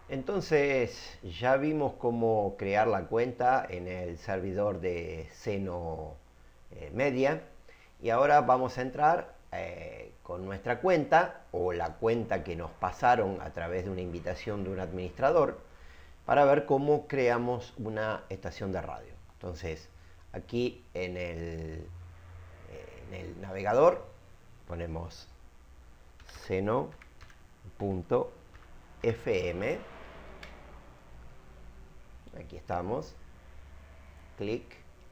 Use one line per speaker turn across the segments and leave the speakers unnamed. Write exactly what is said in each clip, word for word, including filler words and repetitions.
Entonces ya vimos cómo crear la cuenta en el servidor de Seno eh, Media y ahora vamos a entrar eh, con nuestra cuenta o la cuenta que nos pasaron a través de una invitación de un administrador para ver cómo creamos una estación de radio. Entonces aquí en el, en el navegador ponemos seno punto f m. Aquí estamos, clic,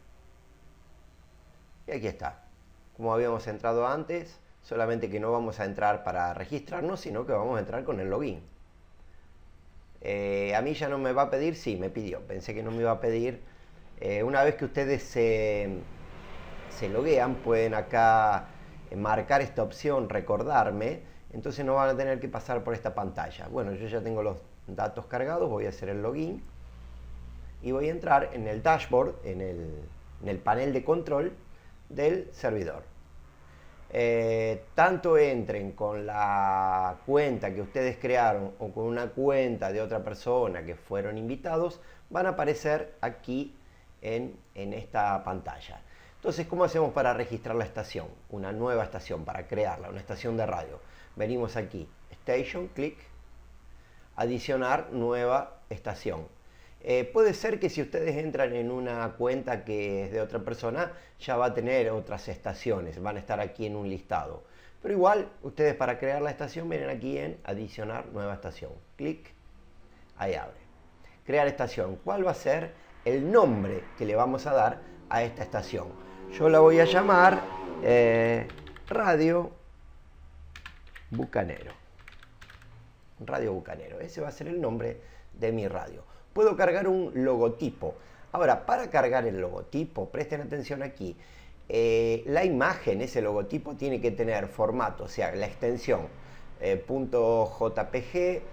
y aquí está. Como habíamos entrado antes, solamente que no vamos a entrar para registrarnos, sino que vamos a entrar con el login. Eh, a mí ya no me va a pedir, sí, me pidió, pensé que no me iba a pedir. Eh, una vez que ustedes se, se loguean, pueden acá marcar esta opción, recordarme, entonces no van a tener que pasar por esta pantalla. Bueno, yo ya tengo los datos cargados, voy a hacer el login. Y voy a entrar en el dashboard, en el, en el panel de control del servidor. Eh, tanto entren con la cuenta que ustedes crearon o con una cuenta de otra persona que fueron invitados, van a aparecer aquí en, en esta pantalla. Entonces, ¿cómo hacemos para registrar la estación? Una nueva estación, para crearla, una estación de radio. Venimos aquí, Station, clic, adicionar nueva estación. Eh, puede ser que si ustedes entran en una cuenta que es de otra persona, ya va a tener otras estaciones, van a estar aquí en un listado. Pero igual, ustedes para crear la estación vienen aquí en adicionar nueva estación. Clic, ahí abre. Crear estación. ¿Cuál va a ser el nombre que le vamos a dar a esta estación? Yo la voy a llamar eh, Radio Bucanero. Radio Bucanero. Ese va a ser el nombre de mi radio. Puedo cargar un logotipo. Ahora, para cargar el logotipo, presten atención aquí, eh, la imagen, ese logotipo, tiene que tener formato, o sea, la extensión eh, .jpg,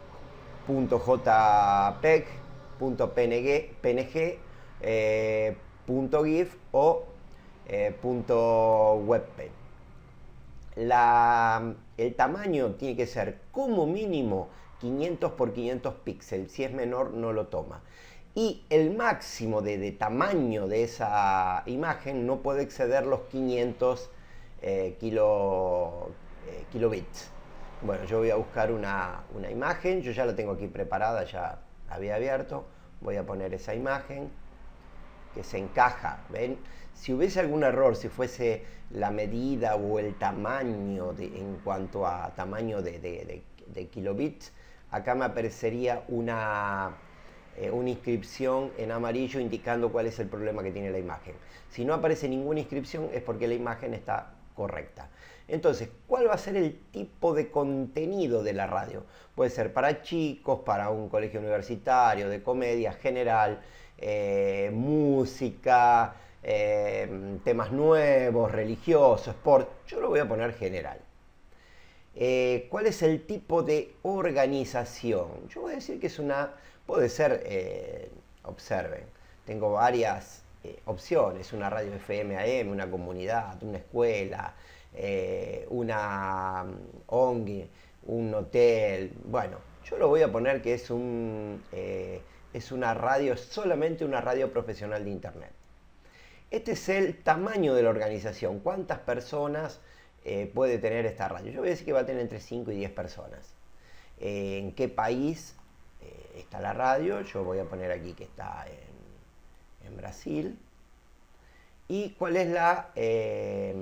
.jpeg, .png, .png, eh, .gif o eh, .webpen. La, el tamaño tiene que ser como mínimo quinientos por quinientos píxeles, si es menor no lo toma. Y el máximo de, de tamaño de esa imagen no puede exceder los quinientos eh, kilo, eh, kilobits. Bueno, yo voy a buscar una, una imagen, yo ya la tengo aquí preparada, ya la había abierto. Voy a poner esa imagen que se encaja, ¿ven? Si hubiese algún error, si fuese la medida o el tamaño de, en cuanto a tamaño de, de, de, de kilobits, acá me aparecería una, eh, una inscripción en amarillo indicando cuál es el problema que tiene la imagen. Si no aparece ninguna inscripción es porque la imagen está correcta. Entonces, ¿cuál va a ser el tipo de contenido de la radio? Puede ser para chicos, para un colegio universitario, de comedia general, eh, música, eh, temas nuevos, religiosos, sport. Yo lo voy a poner general. Eh, ¿Cuál es el tipo de organización? Yo voy a decir que es una, puede ser, eh, observen, tengo varias eh, opciones, una radio F M A M, una comunidad, una escuela, eh, una O N G, un hotel. Bueno, yo lo voy a poner que es, un, eh, es una radio, solamente una radio profesional de internet. Este es el tamaño de la organización, cuántas personas Eh, puede tener esta radio. Yo voy a decir que va a tener entre cinco y diez personas. Eh, ¿En qué país eh, está la radio? Yo voy a poner aquí que está en, en Brasil. ¿Y cuál es la, eh,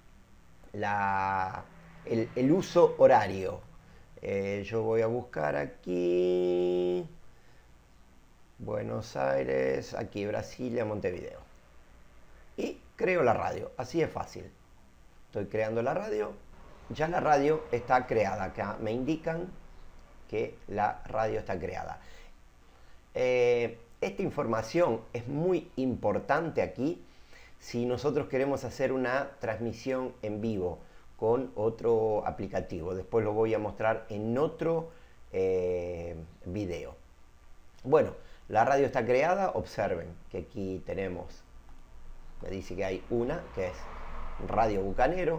la el, el uso horario? Eh, yo voy a buscar aquí Buenos Aires, aquí Brasilia, Montevideo. Y creo la radio, así es fácil. Estoy creando la radio, ya la radio está creada, acá me indican que la radio está creada. Eh, esta información es muy importante aquí si nosotros queremos hacer una transmisión en vivo con otro aplicativo. Después lo voy a mostrar en otro eh, video. Bueno, la radio está creada, observen que aquí tenemos, me dice que hay una, que es Radio Bucanero.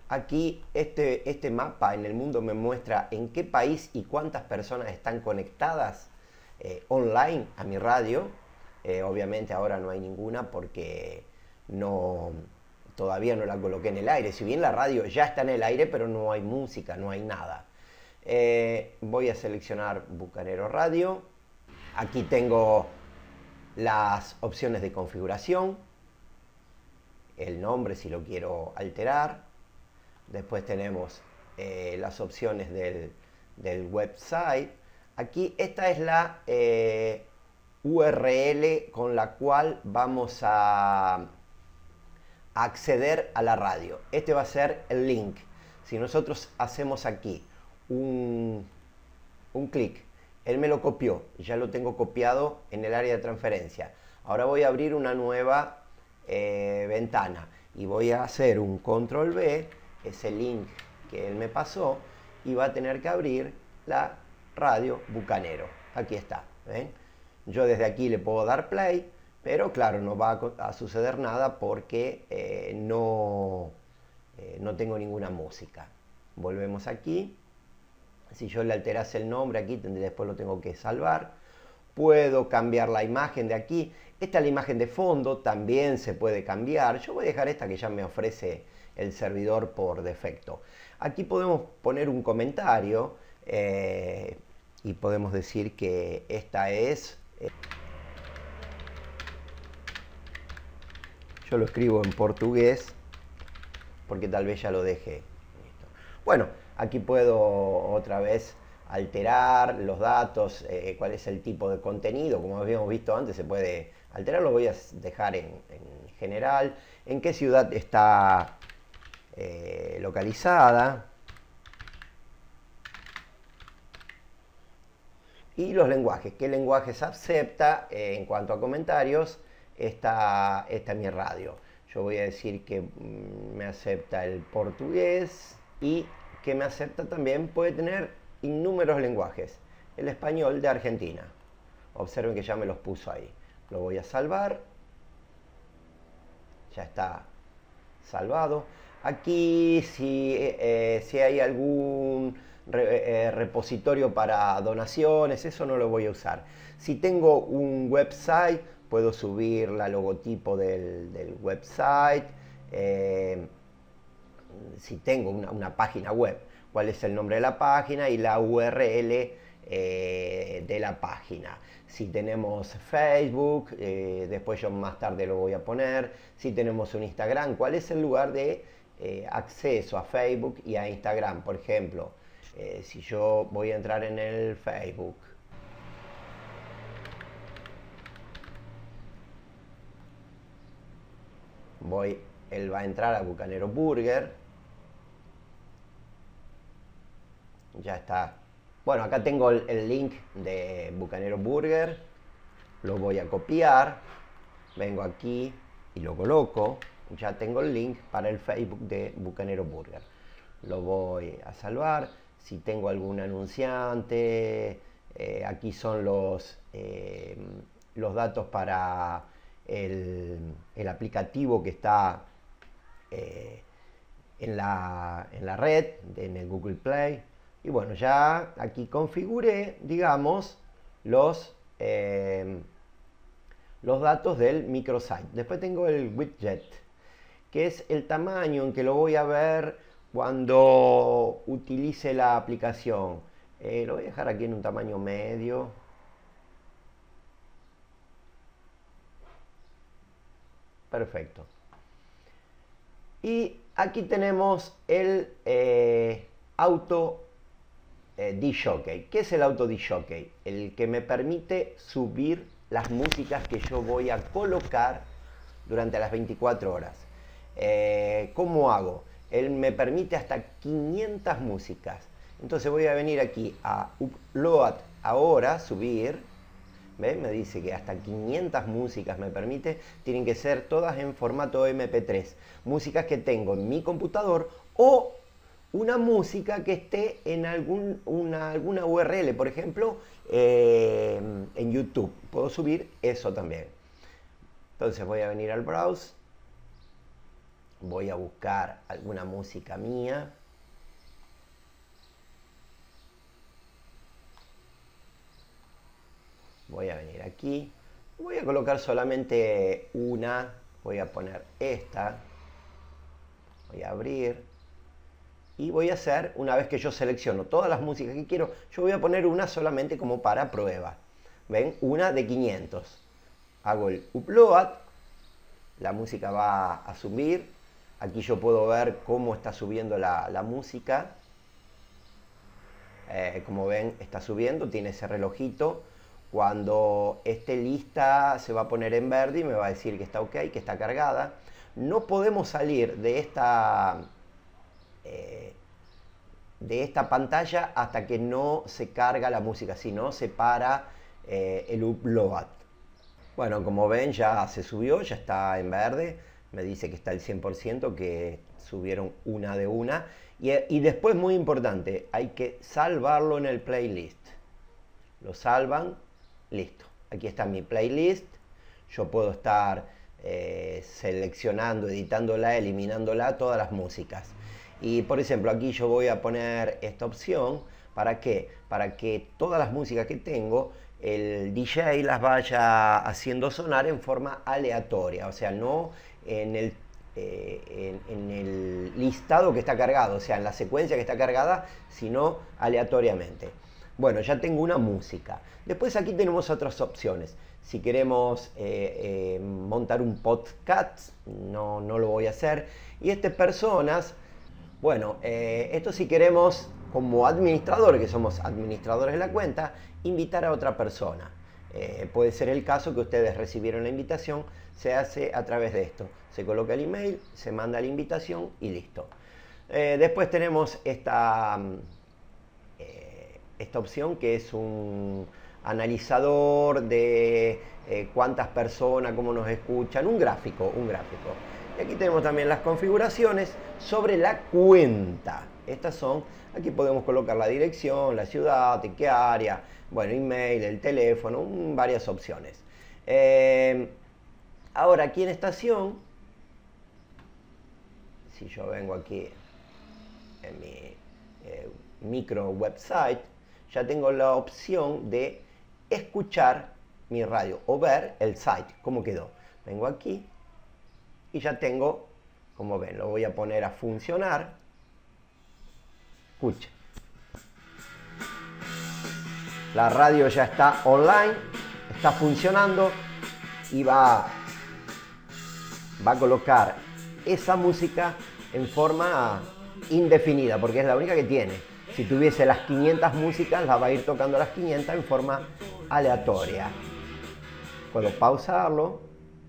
aquí este, este mapa en el mundo me muestra en qué país y cuántas personas están conectadas eh, online a mi radio. Eh, obviamente ahora no hay ninguna porque no, todavía no la coloqué en el aire. Si bien la radio ya está en el aire, pero no hay música, no hay nada. Eh, voy a seleccionar Bucanero Radio. Aquí tengo las opciones de configuración, el nombre si lo quiero alterar. Después tenemos eh, las opciones del, del website. Aquí esta es la eh, U R L con la cual vamos a acceder a la radio. Este va a ser el link. Si nosotros hacemos aquí un, un clic, él me lo copió, ya lo tengo copiado en el área de transferencia. Ahora voy a abrir una nueva eh, ventana y voy a hacer un control V, ese link que él me pasó, y va a tener que abrir la radio Bucanero. Aquí está, ¿ven? Yo desde aquí le puedo dar play, pero claro, no va a, a suceder nada porque eh, no, eh, no tengo ninguna música. Volvemos aquí. Si yo le alterase el nombre aquí, después lo tengo que salvar. Puedo cambiar la imagen de aquí. Esta es la imagen de fondo, también se puede cambiar. Yo voy a dejar esta que ya me ofrece el servidor por defecto. Aquí podemos poner un comentario eh, y podemos decir que esta es... Eh, yo lo escribo en portugués porque tal vez ya lo deje. Listo. Bueno, aquí puedo otra vez alterar los datos, eh, cuál es el tipo de contenido. Como habíamos visto antes, se puede alterar. Lo voy a dejar en, en general. En qué ciudad está eh, localizada. Y los lenguajes. ¿Qué lenguajes acepta eh, en cuanto a comentarios? Esta, esta es mi radio. Yo voy a decir que mm, me acepta el portugués y que me acepta también, puede tener innúmeros lenguajes. El español de Argentina. Observen que ya me los puso ahí. Lo voy a salvar. Ya está salvado. Aquí si, eh, si hay algún re, eh, repositorio para donaciones, eso no lo voy a usar. Si tengo un website, puedo subir la logotipo del, del website. Eh, si tengo una, una página web, cuál es el nombre de la página y la U R L eh, de la página. Si tenemos Facebook, eh, después yo más tarde lo voy a poner. Si tenemos un Instagram, cuál es el lugar de eh, acceso a Facebook y a Instagram. Por ejemplo, eh, si yo voy a entrar en el Facebook, voy, él va a entrar a Bucanero Burger. Ya está. Bueno, acá tengo el, el link de Bucanero Burger. Lo voy a copiar. Vengo aquí y lo coloco. Ya tengo el link para el Facebook de Bucanero Burger. Lo voy a salvar. Si tengo algún anunciante, eh, aquí son los, eh, los datos para el, el aplicativo que está eh, en, la, en la red, en el Google Play. Y bueno, ya aquí configuré, digamos, los, eh, los datos del microsite. Después tengo el widget, que es el tamaño en que lo voy a ver cuando utilice la aplicación. Eh, lo voy a dejar aquí en un tamaño medio. Perfecto. Y aquí tenemos el eh, auto eh, D-Jockey. ¿Qué es el auto D-Jockey? El que me permite subir las músicas que yo voy a colocar durante las veinticuatro horas. Eh, ¿Cómo hago? Él me permite hasta quinientas músicas. Entonces voy a venir aquí a Upload ahora, subir. ¿Ven? Me dice que hasta quinientas músicas me permite. Tienen que ser todas en formato eme pe tres. Músicas que tengo en mi computador o una música que esté en algún, una, alguna U R L. Por ejemplo, eh, en YouTube. Puedo subir eso también. Entonces voy a venir al browse. Voy a buscar alguna música mía. Voy a venir aquí. Voy a colocar solamente una. Voy a poner esta. Voy a abrir. Y voy a hacer, una vez que yo selecciono todas las músicas que quiero, yo voy a poner una solamente como para prueba. ¿Ven? Una de quinientos. Hago el upload. La música va a subir. Aquí yo puedo ver cómo está subiendo la, la música. Eh, como ven, está subiendo. Tiene ese relojito. Cuando esté lista se va a poner en verde y me va a decir que está ok, que está cargada. No podemos salir de esta... Eh, de esta pantalla hasta que no se carga la música, si no se para eh, el upload. Bueno, como ven ya se subió, ya está en verde, me dice que está el cien por ciento, que subieron una de una. Y, y después, muy importante, hay que salvarlo en el playlist. Lo salvan, listo. Aquí está mi playlist, yo puedo estar eh, seleccionando, editándola, eliminándola, todas las músicas. Y por ejemplo, aquí yo voy a poner esta opción. ¿Para qué? Para que todas las músicas que tengo, el D J las vaya haciendo sonar en forma aleatoria. O sea, no en el, eh, en, en el listado que está cargado, o sea, en la secuencia que está cargada, sino aleatoriamente. Bueno, ya tengo una música. Después aquí tenemos otras opciones. Si queremos eh, eh, montar un podcast, no, no lo voy a hacer. Y este personas... Bueno, eh, esto si queremos, como administradores, que somos administradores de la cuenta, invitar a otra persona. Eh, puede ser el caso que ustedes recibieron la invitación, se hace a través de esto. Se coloca el email, se manda la invitación y listo. Eh, después tenemos esta, eh, esta opción que es un analizador de eh, cuántas personas, cómo nos escuchan, un gráfico, un gráfico. Y aquí tenemos también las configuraciones sobre la cuenta. Estas son, aquí podemos colocar la dirección, la ciudad, en qué área, bueno, email, el teléfono, varias opciones. Eh, ahora aquí en estación, si yo vengo aquí en mi eh, micro website, ya tengo la opción de escuchar mi radio o ver el site, cómo quedó. Vengo aquí. Y ya tengo, como ven, lo voy a poner a funcionar. Escuchen. La radio ya está online, está funcionando y va, va a colocar esa música en forma indefinida, porque es la única que tiene. Si tuviese las quinientas músicas, la va a ir tocando las quinientas en forma aleatoria. Puedo pausarlo,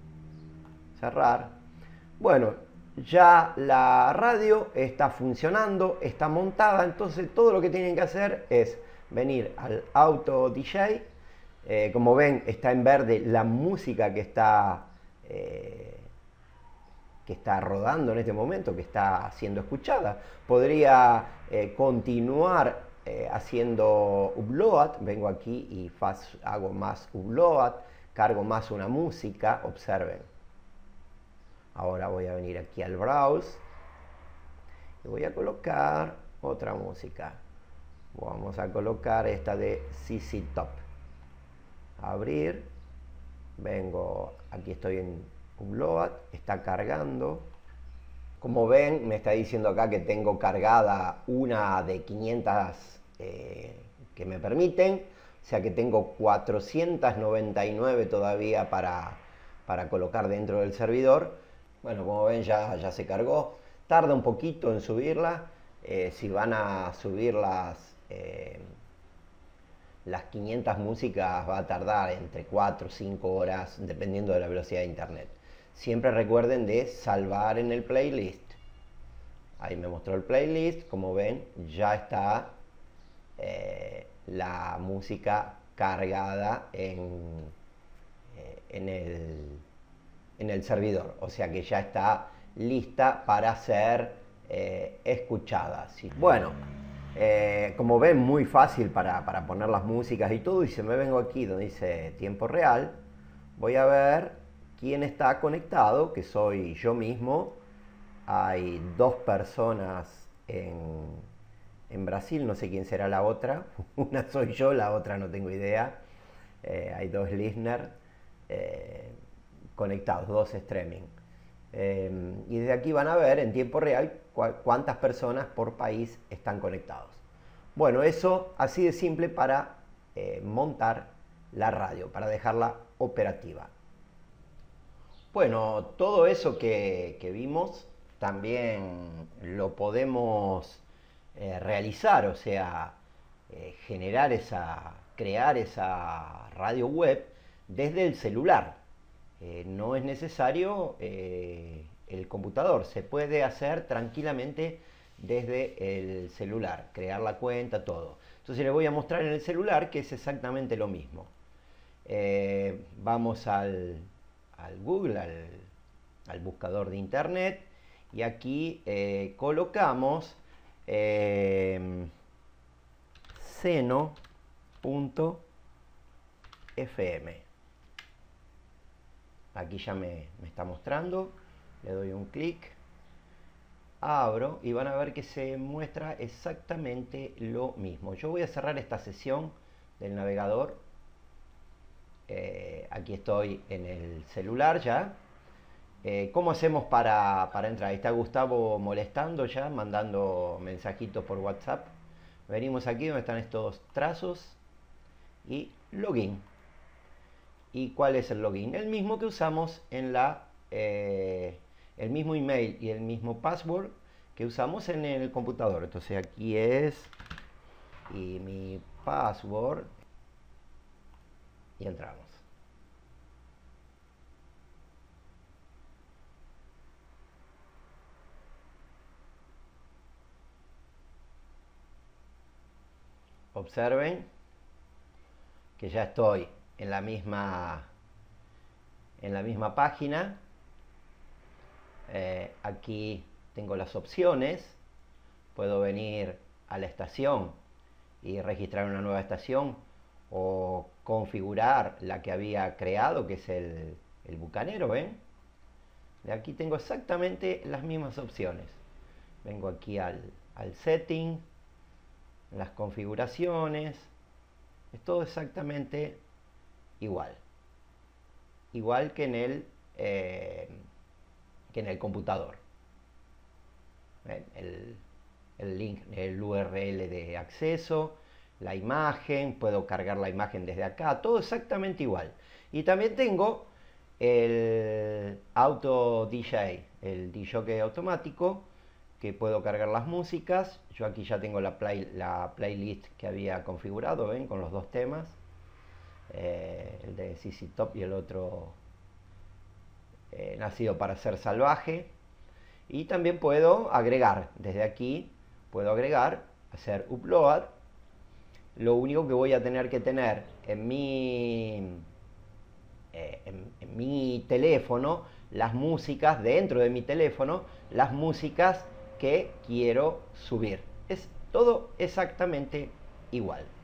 cerrar. Bueno, ya la radio está funcionando, está montada, entonces todo lo que tienen que hacer es venir al Auto D J. Eh, como ven, está en verde la música que está, eh, que está rodando en este momento, que está siendo escuchada. Podría eh, continuar eh, haciendo upload. Vengo aquí y faz, hago más upload, cargo más una música, observen. Ahora voy a venir aquí al browse y voy a colocar otra música. Vamos a colocar esta de Z Z Top. Abrir. Vengo, aquí estoy en upload, está cargando. Como ven, me está diciendo acá que tengo cargada una de quinientas eh, que me permiten. O sea que tengo cuatrocientas noventa y nueve todavía para, para colocar dentro del servidor. Bueno, como ven ya, ya se cargó, tarda un poquito en subirla. Eh, si van a subir las, eh, las quinientas músicas va a tardar entre cuatro o cinco horas dependiendo de la velocidad de internet. Siempre recuerden de salvar en el playlist. Ahí me mostró el playlist, como ven ya está eh, la música cargada en, eh, en el... en el servidor, o sea que ya está lista para ser eh, escuchada. ¿Sí? Bueno, eh, como ven, muy fácil para, para poner las músicas y todo. Y si me vengo aquí donde dice tiempo real, voy a ver quién está conectado, que soy yo mismo, hay dos personas en, en Brasil, no sé quién será la otra. Una soy yo, la otra no tengo idea. Eh, hay dos listeners eh, conectados, dos streaming. Eh, y desde aquí van a ver en tiempo real cu cuántas personas por país están conectados. Bueno, eso así de simple para eh, montar la radio, para dejarla operativa. Bueno, todo eso que, que vimos también lo podemos eh, realizar, o sea, eh, generar esa, crear esa radio web desde el celular. Eh, no es necesario eh, el computador, se puede hacer tranquilamente desde el celular, crear la cuenta, todo. Entonces les voy a mostrar en el celular que es exactamente lo mismo. Eh, vamos al, al Google, al, al buscador de internet, y aquí eh, colocamos eh, seno punto f m. Aquí ya me, me está mostrando, le doy un clic, abro y van a ver que se muestra exactamente lo mismo. Yo voy a cerrar esta sesión del navegador. Eh, aquí estoy en el celular ya. Eh, ¿Cómo hacemos para, para entrar? Ahí está Gustavo molestando ya, mandando mensajitos por WhatsApp. Venimos aquí donde están estos trazos y login. ¿Y cuál es el login? El mismo que usamos en la... Eh, el mismo email y el mismo password que usamos en el computador. Entonces aquí es... y mi password... y entramos. Observen que ya estoy en la misma en la misma página. Eh, aquí tengo las opciones. Puedo venir a la estación y registrar una nueva estación, o configurar la que había creado, que es el, el bucanero, ¿ven? De aquí tengo exactamente las mismas opciones. Vengo aquí al, al setting, las configuraciones, es todo exactamente igual. Igual que en el, eh, que en el computador. ¿Ven? El, el link, el U R L de acceso, la imagen, puedo cargar la imagen desde acá, todo exactamente igual. Y también tengo el auto D J, el D J automático, que puedo cargar las músicas. Yo aquí ya tengo la, play, la playlist que había configurado, ¿ven? Con los dos temas, eh, el de Z Z Top y el otro eh, Nacido para ser salvaje. Y también puedo agregar, desde aquí puedo agregar, hacer upload. Lo único que voy a tener que tener en mi, eh, en, en mi teléfono, las músicas, dentro de mi teléfono, las músicas que quiero subir. Es todo exactamente igual.